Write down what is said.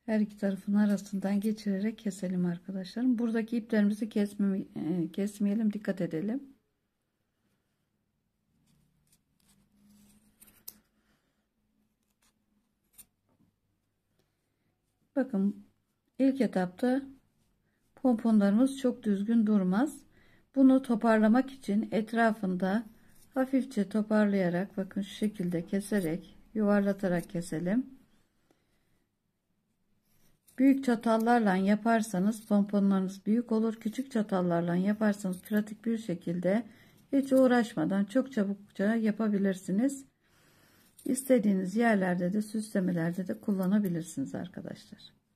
Her iki tarafın arasından geçirerek keselim arkadaşlarım. Buradaki iplerimizi kesmeyelim, dikkat edelim. Bakın, ilk etapta pomponlarımız çok düzgün durmaz. Bunu toparlamak için etrafında hafifçe toparlayarak, bakın şu şekilde keserek, yuvarlatarak keselim. Büyük çatallarla yaparsanız pomponlarınız büyük olur. Küçük çatallarla yaparsanız pratik bir şekilde hiç uğraşmadan çok çabukça yapabilirsiniz. İstediğiniz yerlerde de, süslemelerde de kullanabilirsiniz arkadaşlar.